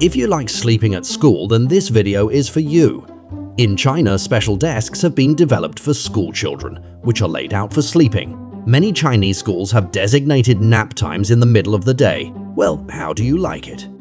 If you like sleeping at school, then this video is for you. In China, special desks have been developed for school children, which are laid out for sleeping. Many Chinese schools have designated nap times in the middle of the day. Well, how do you like it?